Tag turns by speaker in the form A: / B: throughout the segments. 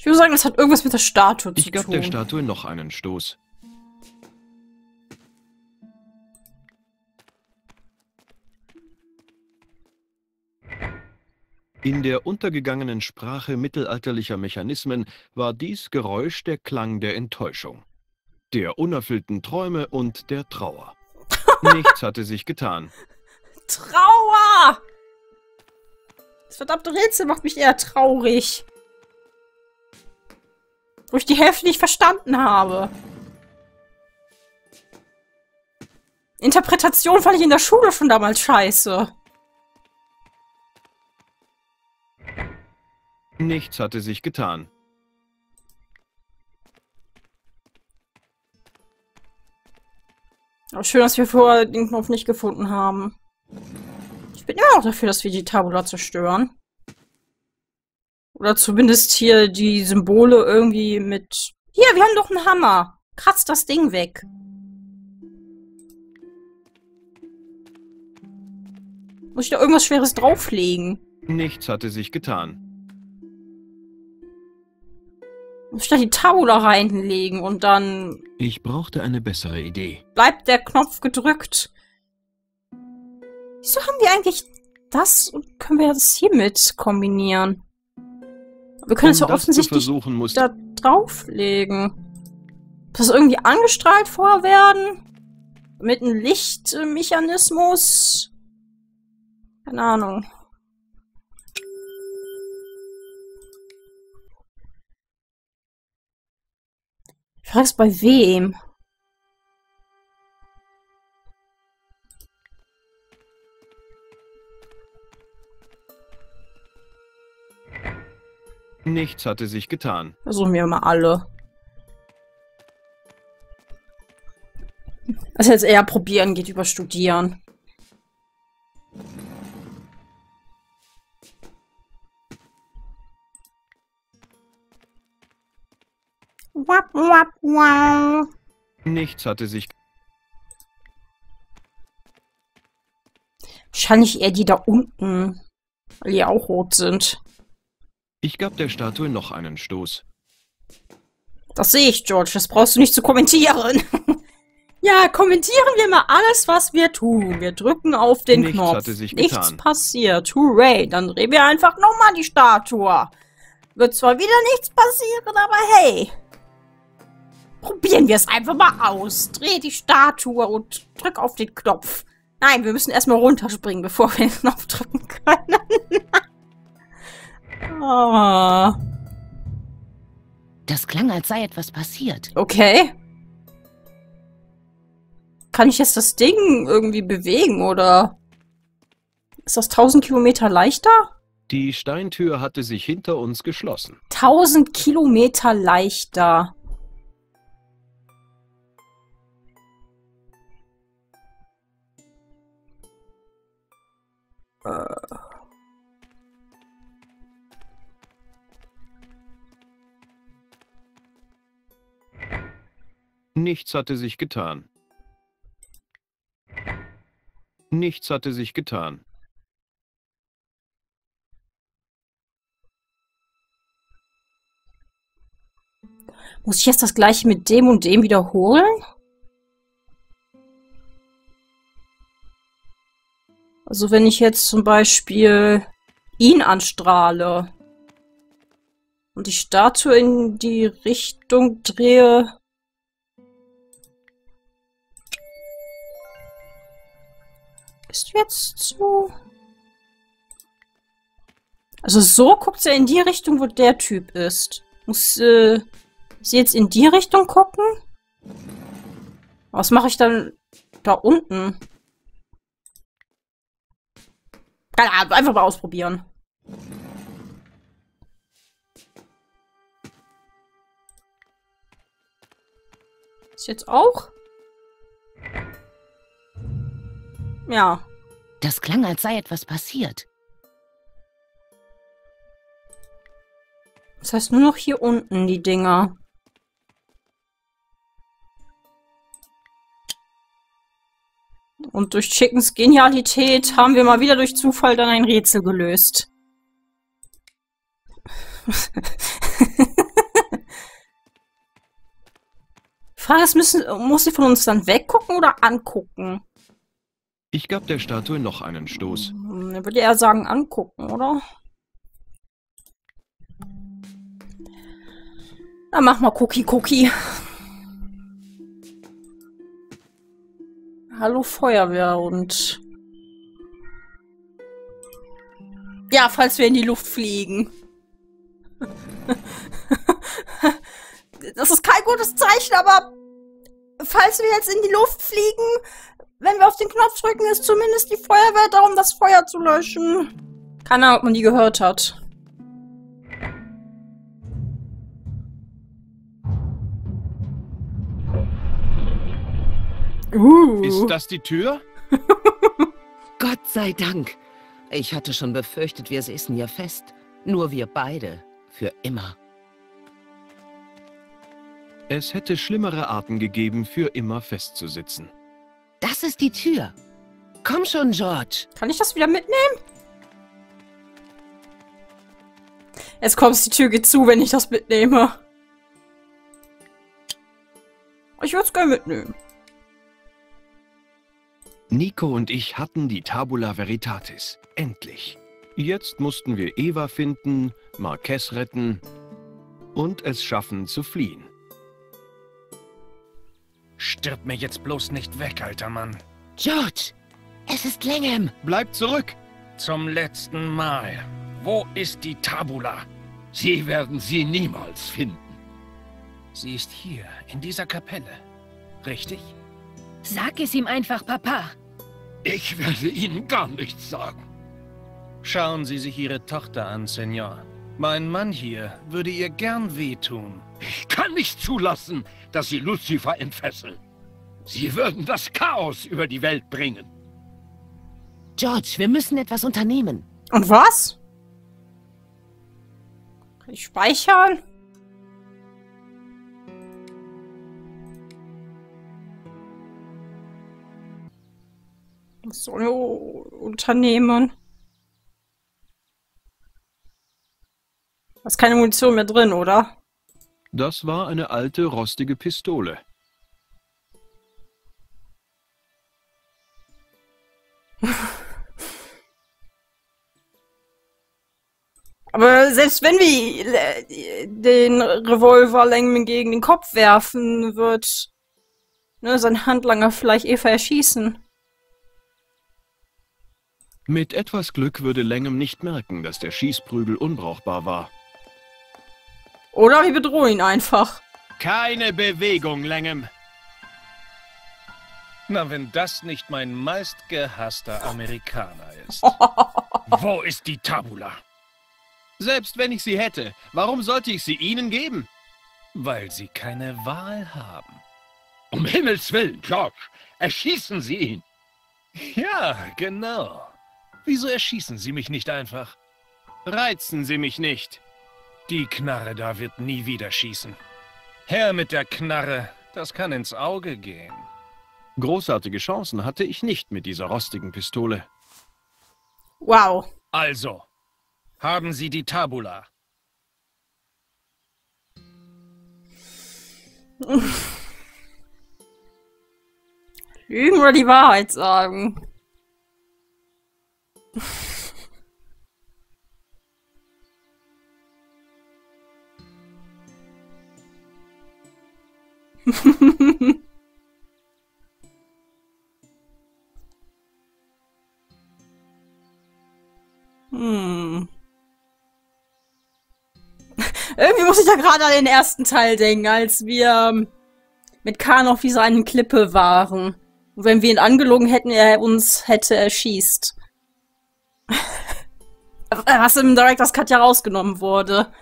A: Ich würde sagen, das hat irgendwas mit der Statue zu tun.
B: Ich gab der Statue noch einen Stoß. In der untergegangenen Sprache mittelalterlicher Mechanismen war dies Geräusch der Klang der Enttäuschung, der unerfüllten Träume und der Trauer. Nichts hatte sich getan.
A: Trauer! Das verdammte Rätsel macht mich eher traurig. Wo ich die Hälfte nicht verstanden habe. Interpretation fand ich in der Schule schon damals scheiße.
B: Nichts hatte sich getan.
A: Aber schön, dass wir vorher den Knopf nicht gefunden haben. Ich bin immer noch dafür, dass wir die Tabula zerstören. Oder zumindest hier die Symbole irgendwie mit... Hier, wir haben doch einen Hammer. Kratzt das Ding weg. Muss ich da irgendwas Schweres drauflegen?
B: Nichts hatte sich getan.
A: Muss ich da die Tabula reinlegen und dann...
B: Ich brauchte eine bessere Idee.
A: Bleibt der Knopf gedrückt. Wieso haben wir eigentlich das und können wir das hiermit kombinieren? Wir können es ja offensichtlich da drauflegen. Muss das irgendwie angestrahlt vorher werden? Mit einem Lichtmechanismus? Keine Ahnung. Ich frage es bei wem?
B: Nichts hatte sich getan.
A: Versuchen wir mal alle. Was jetzt eher probieren geht über studieren. Wap, wap, wow.
B: Nichts hatte sich...
A: Wahrscheinlich eher die da unten. Weil die auch rot sind.
B: Ich gab der Statue noch einen Stoß.
A: Das sehe ich, George. Das brauchst du nicht zu kommentieren. Ja, kommentieren wir mal alles, was wir tun. Wir drücken auf den
B: Nichts
A: Knopf.
B: hatte sich
A: Nichts
B: getan.
A: passiert. Hooray. Dann drehen wir einfach nochmal die Statue. Wird zwar wieder nichts passieren, aber hey. Probieren wir es einfach mal aus. Dreh die Statue und drück auf den Knopf. Nein, wir müssen erstmal runterspringen, bevor wir den Knopf drücken können. Oh.
C: Das klang, als sei etwas passiert.
A: Okay. Kann ich jetzt das Ding irgendwie bewegen, oder? Ist das 1000 Kilometer leichter?
B: Die Steintür hatte sich hinter uns geschlossen.
A: 1000 Kilometer leichter.
B: Nichts hatte sich getan. Nichts hatte sich getan.
A: Muss ich jetzt das gleiche mit dem und dem wiederholen? Also wenn ich jetzt zum Beispiel ihn anstrahle und die Statue in die Richtung drehe... Ist jetzt so... Also so guckt sie in die Richtung, wo der Typ ist. Muss sie jetzt in die Richtung gucken? Was mache ich dann da unten? Keine Ahnung, einfach mal ausprobieren. Ist jetzt auch? Ja.
C: Das klang, als sei etwas passiert.
A: Das heißt nur noch hier unten die Dinger. Und durch Chickens Genialität haben wir mal wieder durch Zufall dann ein Rätsel gelöst. Die Frage ist, muss sie von uns dann weggucken oder angucken?
B: Ich gab der Statue noch einen Stoß.
A: Ich würde eher sagen, angucken, oder? Dann mach mal Cookie. Hallo Feuerwehr und... Ja, falls wir in die Luft fliegen. Das ist kein gutes Zeichen, aber falls wir jetzt in die Luft fliegen, wenn wir auf den Knopf drücken, ist zumindest die Feuerwehr da, um das Feuer zu löschen. Keine Ahnung, ob man die gehört hat.
B: Ist das die Tür?
C: Gott sei Dank. Ich hatte schon befürchtet, wir säßen hier fest. Nur wir beide. Für immer.
B: Es hätte schlimmere Arten gegeben, für immer festzusitzen.
C: Das ist die Tür. Komm schon, George.
A: Kann ich das wieder mitnehmen? Jetzt kommst die Tür geht zu, wenn ich das mitnehme. Ich würde es gerne mitnehmen.
B: Nico und ich hatten die Tabula Veritatis. Endlich. Jetzt mussten wir Eva finden, Marquez retten und es schaffen zu fliehen.
D: Stirb mir jetzt bloß nicht weg, alter Mann.
C: George, es ist Langham.
B: Bleib zurück!
D: Zum letzten Mal. Wo ist die Tabula?
E: Sie werden sie niemals finden.
D: Sie ist hier, in dieser Kapelle. Richtig?
F: Sag es ihm einfach, Papa.
E: Ich werde Ihnen gar nichts sagen.
D: Schauen Sie sich Ihre Tochter an, Senor. Mein Mann hier würde ihr gern wehtun.
E: Ich kann nicht zulassen, dass Sie Lucifer entfesseln. Sie würden das Chaos über die Welt bringen.
C: George, wir müssen etwas unternehmen.
A: Und was? Kann ich speichern? Was soll wir unternehmen? Da ist keine Munition mehr drin, oder?
B: Das war eine alte, rostige Pistole.
A: Aber selbst wenn wir den Revolver Langham gegen den Kopf werfen, wird sein Handlanger vielleicht Eva erschießen.
B: Mit etwas Glück würde Langham nicht merken, dass der Schießprügel unbrauchbar war.
A: Oder wir bedrohen ihn einfach.
B: Keine Bewegung, Langham!
D: Na, wenn das nicht mein meistgehasster Amerikaner ist.
E: Wo ist die Tabula?
B: Selbst wenn ich sie hätte, warum sollte ich sie Ihnen geben?
D: Weil Sie keine Wahl haben.
E: Um Himmels Willen, George, erschießen Sie ihn!
D: Ja, genau. Wieso erschießen Sie mich nicht einfach?
B: Reizen Sie mich nicht.
D: Die Knarre da wird nie wieder schießen. Her mit der Knarre, das kann ins Auge gehen.
B: Großartige Chancen hatte ich nicht mit dieser rostigen Pistole.
A: Wow.
D: Also, haben Sie die Tabula?
A: Lügen oder die Wahrheit sagen? Irgendwie muss ich da gerade an den ersten Teil denken, als wir mit Khan auf dieser einen Klippe waren. Und wenn wir ihn angelogen hätten, er uns hätte erschießt. Was im Director's Cut ja rausgenommen wurde.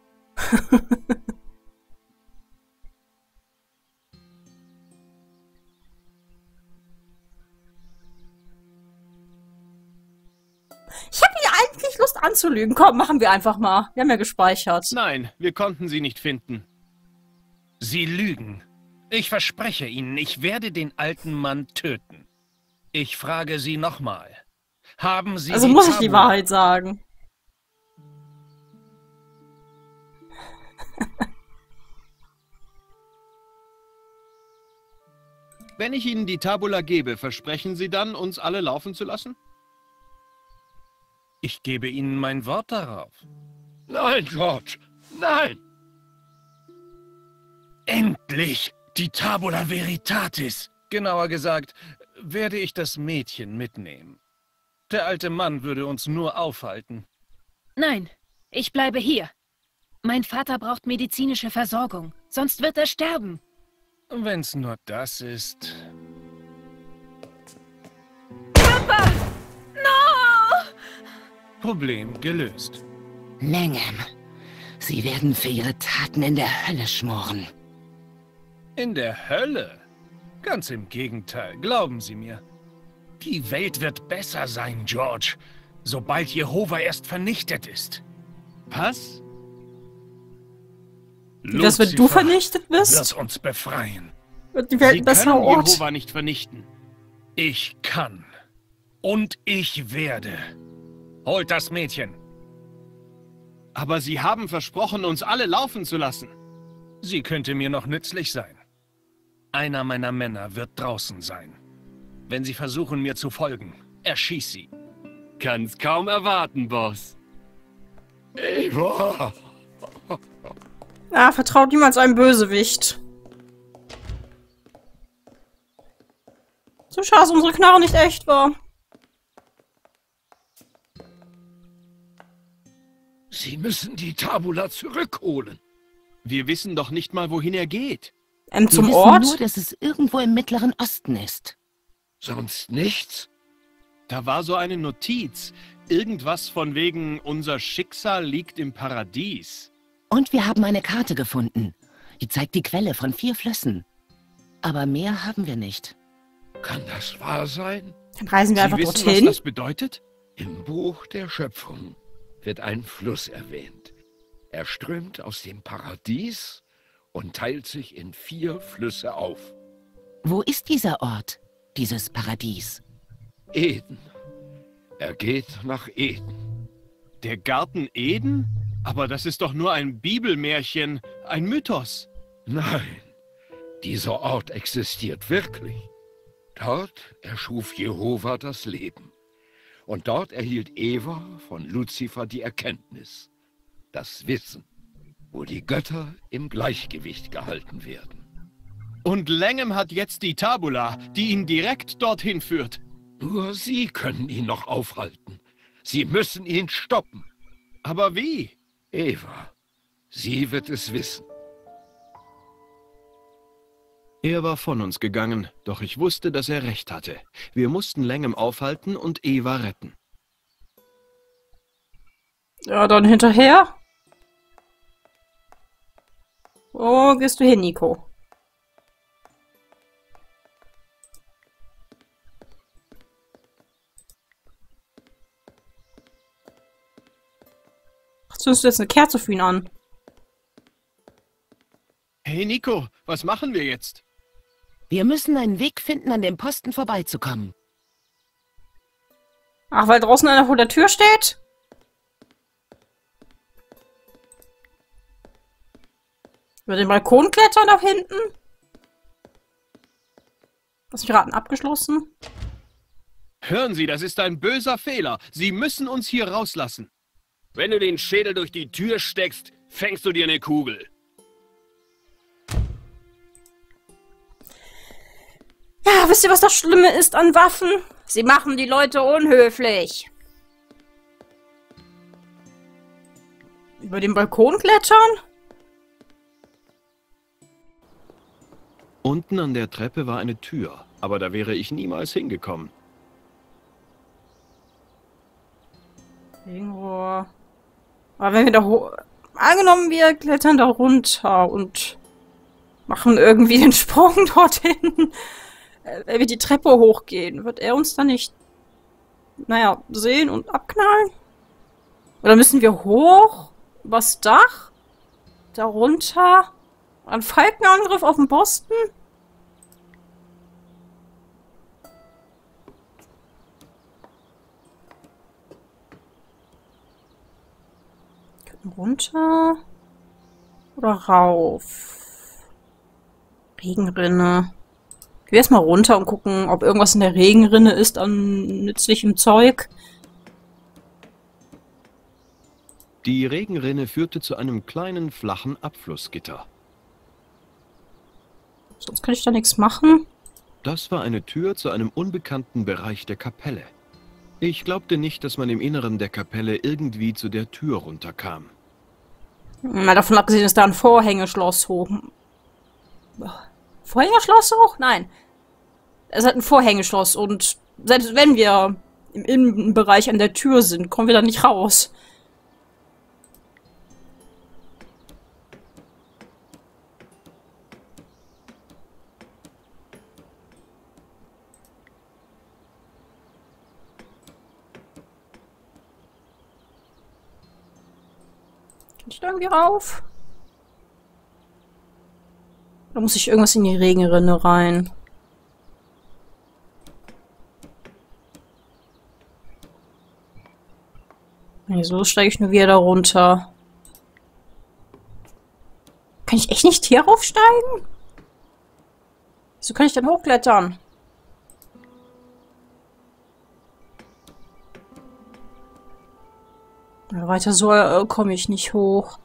A: Ich habe hier eigentlich Lust anzulügen. Komm, machen wir einfach mal. Wir haben ja gespeichert.
B: Nein, wir konnten sie nicht finden.
D: Sie lügen. Ich verspreche Ihnen, ich werde den alten Mann töten. Ich frage Sie nochmal. Haben Sie
A: also muss ich die Wahrheit sagen.
B: Wenn ich Ihnen die Tabula gebe, versprechen Sie dann, uns alle laufen zu lassen?
D: Ich gebe Ihnen mein Wort darauf.
E: Nein, George, nein!
D: Endlich! Die Tabula Veritatis! Genauer gesagt, werde ich das Mädchen mitnehmen. Der alte Mann würde uns nur aufhalten.
F: Nein, ich bleibe hier. Mein Vater braucht medizinische Versorgung, sonst wird er sterben.
D: Wenn's nur das ist...
F: Papa! No!
D: Problem gelöst.
C: Langham, Sie werden für Ihre Taten in der Hölle schmoren.
D: In der Hölle? Ganz im Gegenteil, glauben Sie mir. Die Welt wird besser sein, George, sobald Jehova erst vernichtet ist.
B: Was?
A: Was, wenn du vernichtet bist?
D: Wird uns befreien.
A: Wird die Welt ein besserer Ort?
B: Jehova nicht vernichten.
D: Ich kann. Und ich werde. Holt das Mädchen.
B: Aber Sie haben versprochen, uns alle laufen zu lassen.
D: Sie könnte mir noch nützlich sein. Einer meiner Männer wird draußen sein. Wenn Sie versuchen, mir zu folgen, erschieß sie.
E: Kann's kaum erwarten, Boss. Eva!
A: Ah, vertraut niemals einem Bösewicht. So schade, dass unsere Knarre nicht echt war.
E: Sie müssen die Tabula zurückholen.
B: Wir wissen doch nicht mal, wohin er geht.
A: Zum
C: Wir
A: Ort?
C: wissen nur, dass es irgendwo im Mittleren Osten ist.
E: Sonst nichts?
B: Da war so eine Notiz. Irgendwas von wegen, unser Schicksal liegt im Paradies.
C: Und wir haben eine Karte gefunden. Die zeigt die Quelle von 4 Flüssen. Aber mehr haben wir nicht.
E: Kann das wahr sein?
A: Dann reisen wir einfach
B: Sie wissen,
A: dorthin.
B: was das bedeutet?
E: Im Buch der Schöpfung wird ein Fluss erwähnt. Er strömt aus dem Paradies und teilt sich in 4 Flüsse auf.
C: Wo ist dieser Ort, dieses Paradies?
E: Eden. Er geht nach Eden.
B: Der Garten Eden? Aber das ist doch nur ein Bibelmärchen, ein Mythos.
E: Nein, dieser Ort existiert wirklich. Dort erschuf Jehova das Leben. Und dort erhielt Eva von Luzifer die Erkenntnis, das Wissen, wo die Götter im Gleichgewicht gehalten werden.
B: Und Langham hat jetzt die Tabula, die ihn direkt dorthin führt.
E: Nur Sie können ihn noch aufhalten. Sie müssen ihn stoppen.
B: Aber wie?
E: Eva, sie wird es wissen.
B: Er war von uns gegangen, doch ich wusste, dass er recht hatte. Wir mussten Langham aufhalten und Eva retten.
A: Ja, dann hinterher. Wo gehst du hin, Nico? Zündest du jetzt eine Kerze für ihn an?
B: Hey Nico, was machen wir jetzt?
C: Wir müssen einen Weg finden, an dem Posten vorbeizukommen.
A: Ach, weil draußen einer vor der Tür steht? Über den Balkon klettern nach hinten? Lass mich raten, abgeschlossen?
B: Hören Sie, das ist ein böser Fehler. Sie müssen uns hier rauslassen.
G: Wenn du den Schädel durch die Tür steckst, fängst du dir eine Kugel.
A: Ja, wisst ihr, was das Schlimme ist an Waffen? Sie machen die Leute unhöflich. Über den Balkon klettern?
B: Unten an der Treppe war eine Tür, aber da wäre ich niemals hingekommen.
A: Irgendwo. Aber wenn wir da hoch... Angenommen, wir klettern da runter und machen irgendwie den Sprung dorthin. Wenn wir die Treppe hochgehen, wird er uns dann nicht, naja, sehen und abknallen? Oder müssen wir hoch? Übers Dach? Da runter? Ein Falkenangriff auf den Posten? Runter? Oder rauf? Regenrinne. Gehen wir erstmal runter und gucken, ob irgendwas in der Regenrinne ist an nützlichem Zeug.
B: Die Regenrinne führte zu einem kleinen, flachen Abflussgitter.
A: Sonst kann ich da nichts machen.
B: Das war eine Tür zu einem unbekannten Bereich der Kapelle. Ich glaubte nicht, dass man im Inneren der Kapelle irgendwie zu der Tür runterkam.
A: Mal davon abgesehen, ist da ein Vorhängeschloss hoch. Vorhängeschloss hoch? Nein. Es hat ein Vorhängeschloss und selbst wenn wir im Innenbereich an der Tür sind, kommen wir da nicht raus. Kann ich da irgendwie rauf? Da muss ich irgendwas in die Regenrinne rein. Nee, so steige ich nur wieder da runter. Kann ich echt nicht hier raufsteigen? Wieso kann ich denn hochklettern? Ja, weiter so komme ich nicht hoch.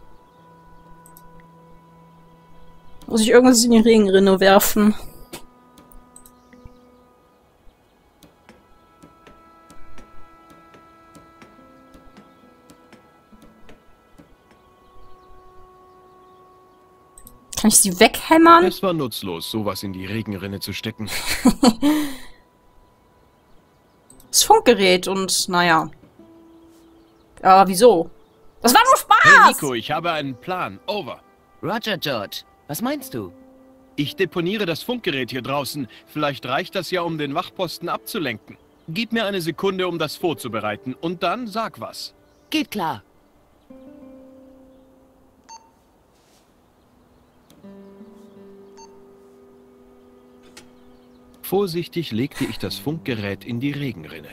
A: Muss ich irgendwas in die Regenrinne werfen? Kann ich sie weghämmern?
B: Es war nutzlos, sowas in die Regenrinne zu stecken.
A: Das Funkgerät und, naja. Aber wieso? Das war nur Spaß!
D: Hey Nico, ich habe einen Plan. Over.
C: Roger, George. Was meinst du?
D: Ich deponiere das Funkgerät hier draußen. Vielleicht reicht das ja, um den Wachposten abzulenken. Gib mir eine Sekunde, um das vorzubereiten. Und dann sag was.
C: Geht klar.
B: Vorsichtig legte ich das Funkgerät in die Regenrinne.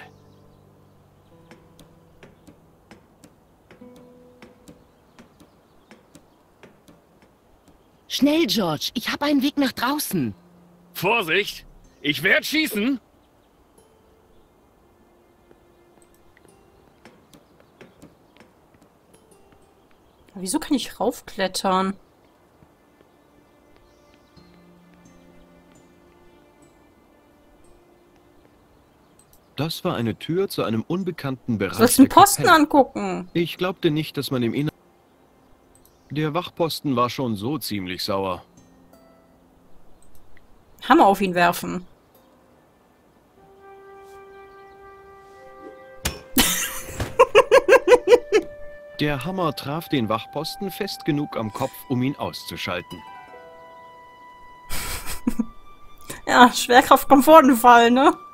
C: Schnell, George. Ich habe einen Weg nach draußen.
G: Vorsicht! Ich werde schießen!
A: Wieso kann ich raufklettern?
B: Das war eine Tür zu einem unbekannten Bereich.
A: Sollst du den Posten angucken?
B: Ich glaubte nicht, dass man im Inneren... Der Wachposten war schon so ziemlich sauer.
A: Hammer auf ihn werfen.
B: Der Hammer traf den Wachposten fest genug am Kopf, um ihn auszuschalten.
A: Ja, Schwerkraft kommt vor den Fall, ne?